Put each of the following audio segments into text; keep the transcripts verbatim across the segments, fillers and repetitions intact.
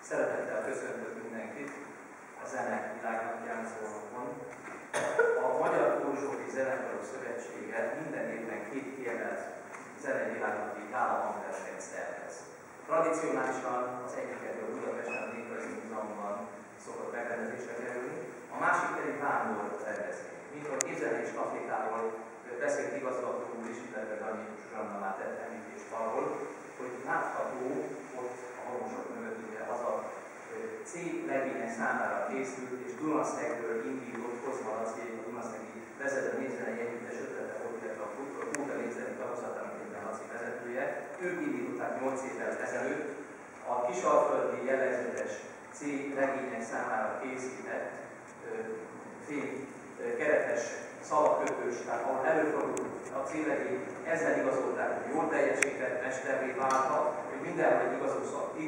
Szeretettel köszöntök mindenkit a Zene Világnapján Szolnokon. A Magyar Kórusokti Zenekarok Szövetsége minden évben két kiemelt zenei világnapi gálaversenyt szervez. Tradicionálisan az egyiket a Budapesten a Néprajzi Múzeumban szokott megrendezésre kerülni, a másik pedig Vándor rendezvény. Mint a képzelés stafétáról beszélt igazgató úr is, illetve Danyi Zsuzsanna már tett említést arról, hogy látható ott a halomosok mögött ugye az a C legények számára készült és Dunaszegről indított Kozmalaci, a Dunaszegi vezető népzenei együttes ötlete volt, illetve a Kóta népzenei tagozatának egyben Laci vezetője. Ők indították nyolc évvel ezelőtt a kisalföldi jellegzetes C legények számára készített fény keretes szalakötős, tehát ahol előfordult a céllegény, ezzel igazolták, hogy jól teljesített, mesterré válhat, hogy mindenhol egy igazó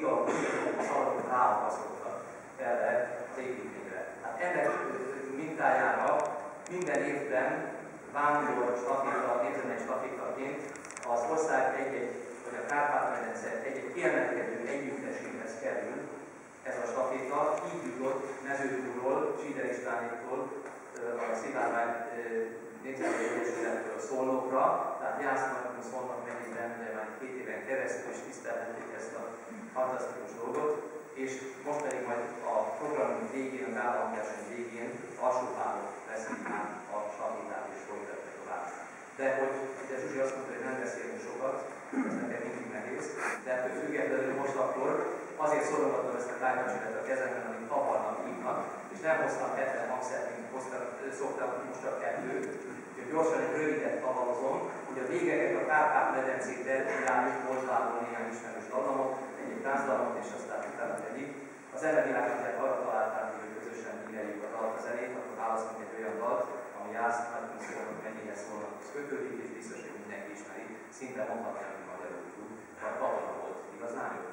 szalagot ráakasztottak erre az építményre. Hát ennek mintájára minden évben vándor staféta, népzenei stafétaként az ország egy-egy, vagy a Kárpát-medence egy-egy kiemelkedő együtteséhez kerül ez a staféta, így jutott Mezőtúról, Síder Istvánéktól, a Szilárvány Népzenei Egyesülettől Szolnokra, tehát Jásznak, Szolnok megyében, de már két éven keresztül is tisztelhették ezt a fantasztikus dolgot, és most pedig majd a program végén, az államverseny végén alsópálok veszik át a stafétát és folytatja tovább. De hogy ugye Zsuzsi azt mondta, hogy nem beszélünk sokat, ez nekem mindig nehéz, de ettől függetlenül most akkor azért szorogatom ezt a tájtacsinet a kezemben, amit tavarnak hívnak, és nem hoztam hetven hangszert, mint szoktam most csak kettőt, úgyhogy gyorsan egy rövidet tavarozom, hogy a végeket a Kárpát-medencét terjáljuk, Moldvából néhány ismerős dallamot, egy táncdalmat, és aztán utána pedig. A zenevilágnak arra találták, hogy közösen íreljük a dalt, a zenét, akkor választunk egy olyan dalt, ami Jásznak, Nagykun Szolnok megyéhez Szolnokhoz kötődik, és biztos, hogy mindenki ismeri, szinte mondhatnám, hogy magyarul tud, a Pavla volt igazán jó.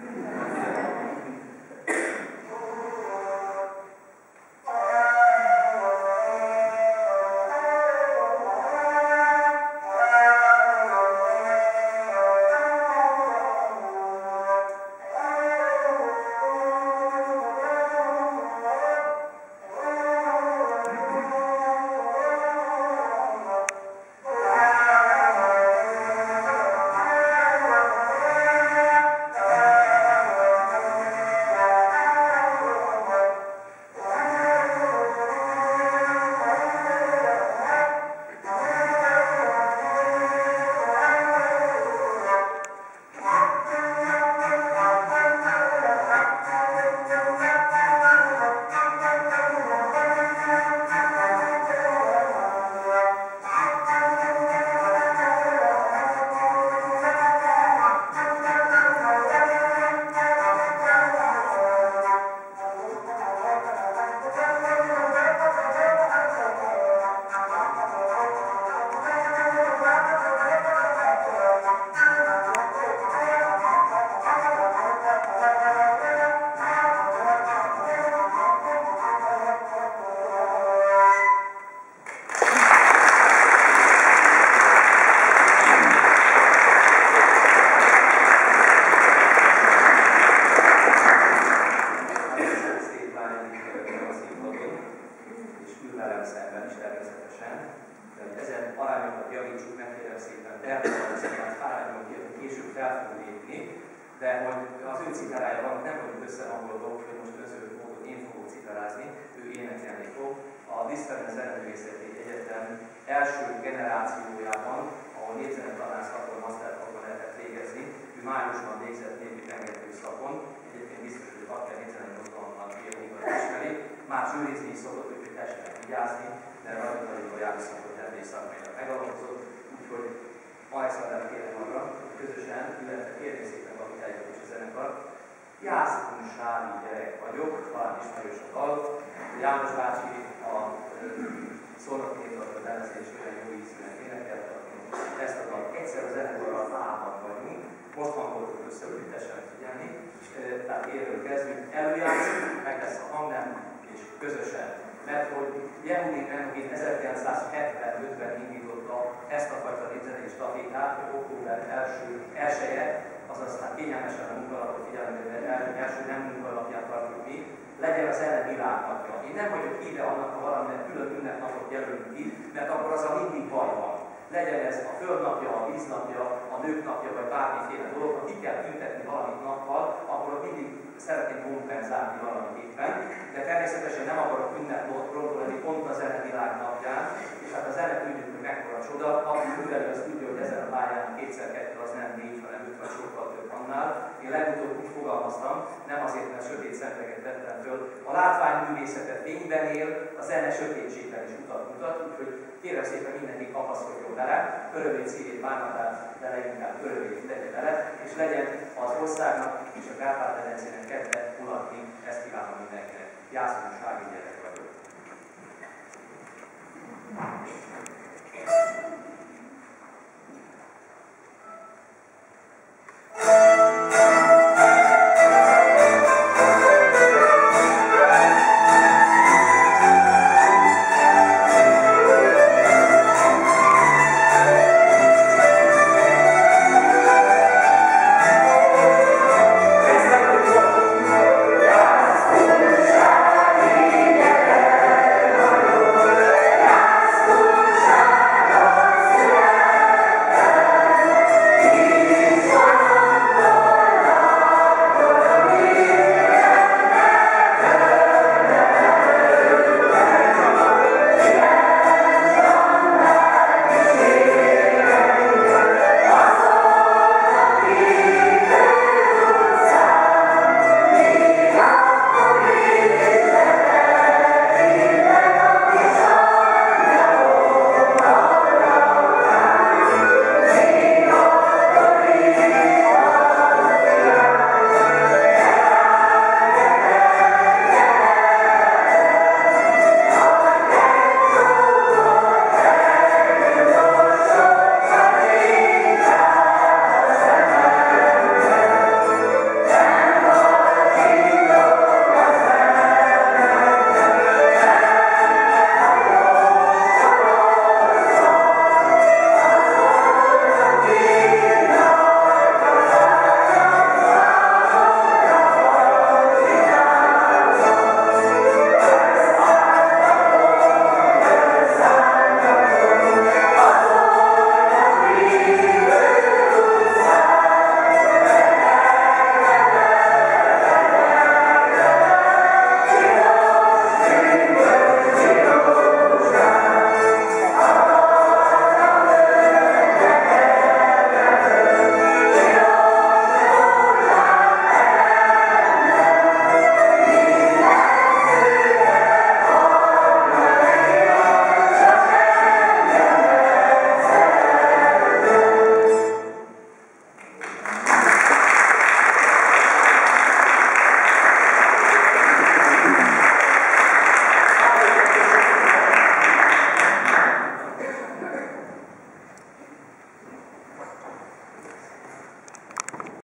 János bácsi a Szolnok népdalok lemezésében jó ízűen énekelte, ezt a dalt egyszer a zenekarral hárman vagyunk, most hangoltuk össze, hogy tessen figyelni, tehát élről kezdünk, előjátszunk, meg lesz a hangnem, és közösen. Mert hogy Yehudi Menuhin ezerkilencszázhetvenötben indította ezt a fajta népzenei stafétát, hogy október elseje, azaz hát kényelmesen a munkalapot figyelembe, első nem munkalap a zene világnapja. Én nem vagyok ide annak, ha valaminek külön ünnepnapot jelölünk ki, mert akkor az a mindig baj van. Legyen ez a földnapja, a víznapja, a nők napja, vagy bármiféle dolog, ha ki kell tüntetni valamit nappal, akkor mindig szeretnénk kompenzálni valamiképpen, de természetesen nem akarok ünnepnapról lenni pont a zene világnapján, és hát a zene tudjuk, hogy mekkora csoda, aki műveli, az tudja, hogy ezen a pályán kétszer kettő az nem négy, hanem öt vagy sokkal több annál. Én legutóbb úgy fogalmaztam, nem azért, mert sötét szemüveget vettem föl, a látványművészetet fényben él, a zene sötétségben is utat mutat, úgyhogy kérem szépen mindenki kapaszkodjon bele, örömét, szívét, bánatát, de leginkább örömét tegye bele, és legyen az országnak és a Kárpát-medencének kedve mulatni, ezt kívánom mindenkinek. Jászló Sági gyerek vagyok.